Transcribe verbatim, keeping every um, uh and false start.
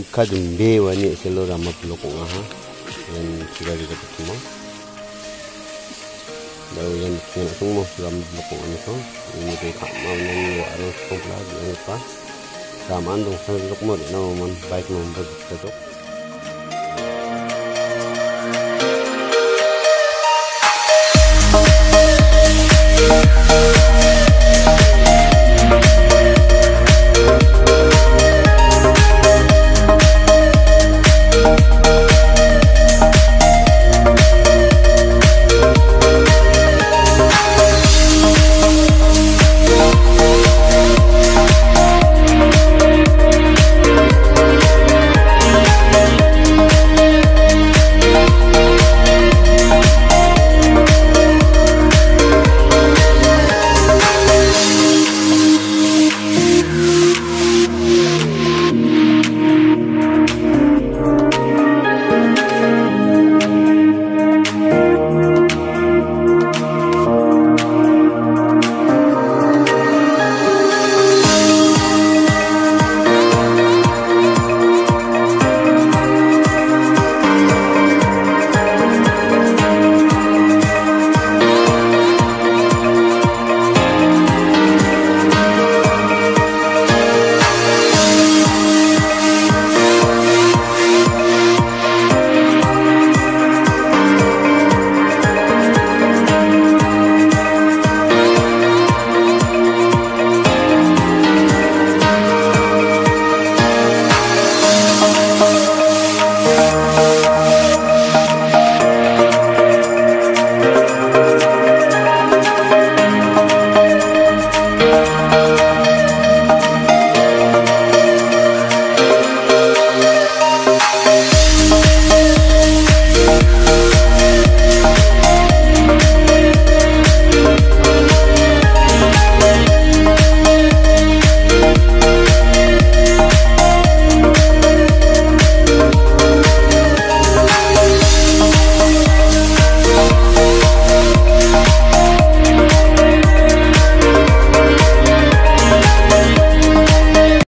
Mikka jime wani asel Rama pelokong aha yang sudah kita ketemu. Lalu yang kita semua Rama pelokong ini so ini kita mau nyanyi arus komplek yang apa? Rama andong saya pelok mau deh, nama man baik nombor kita. We'll be right back.